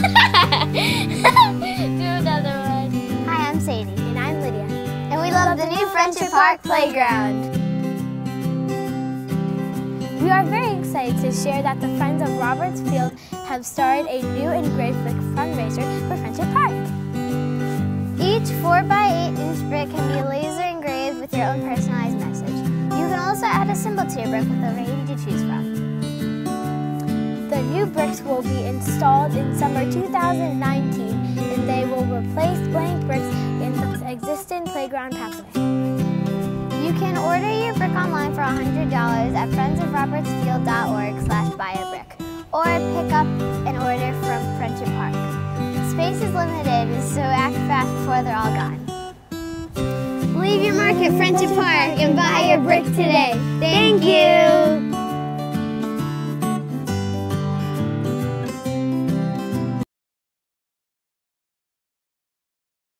Do another one. Hi, I'm Sadie. And I'm Lydia. And we love the new Friendship Park Playground. We are very excited to share that the Friends of Roberts Field have started a new engraved brick fundraiser for Friendship Park. Each 4x8-inch brick can be laser engraved with your own personalized message. You can also add a symbol to your brick with over 80 to choose from. The new bricks will be installed in summer 2019, and they will replace blank bricks in the existing playground pathway. You can order your brick online for $100 at friendsofrobertsfield.org/buyabrick or pick up an order from Friendship Park. Space is limited, so act fast before they're all gone. Leave your mark at Friendship Park and buy your brick today. Thank you!